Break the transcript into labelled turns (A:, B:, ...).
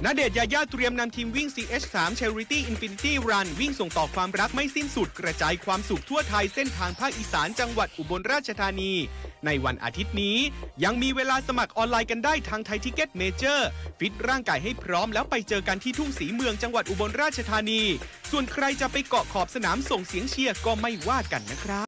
A: ณเดชน์ ยาย่าเตรียมนำทีมวิ่ง CH3 Charity Infinity Run วิ่งส่งต่อความรักไม่สิ้นสุดกระจายความสุขทั่วไทยเส้นทางภาคอีสานจังหวัดอุบลราชธานีในวันอาทิตย์นี้ยังมีเวลาสมัครออนไลน์กันได้ทางไทยทิเก็ตเมเจอร์ฟิตร่างกายให้พร้อมแล้วไปเจอกันที่ทุ่งศรีเมืองจังหวัดอุบลราชธานีส่วนใครจะไปเกาะขอบสนามส่งเสียงเชียร์ก็ไม่ว่ากันนะครับ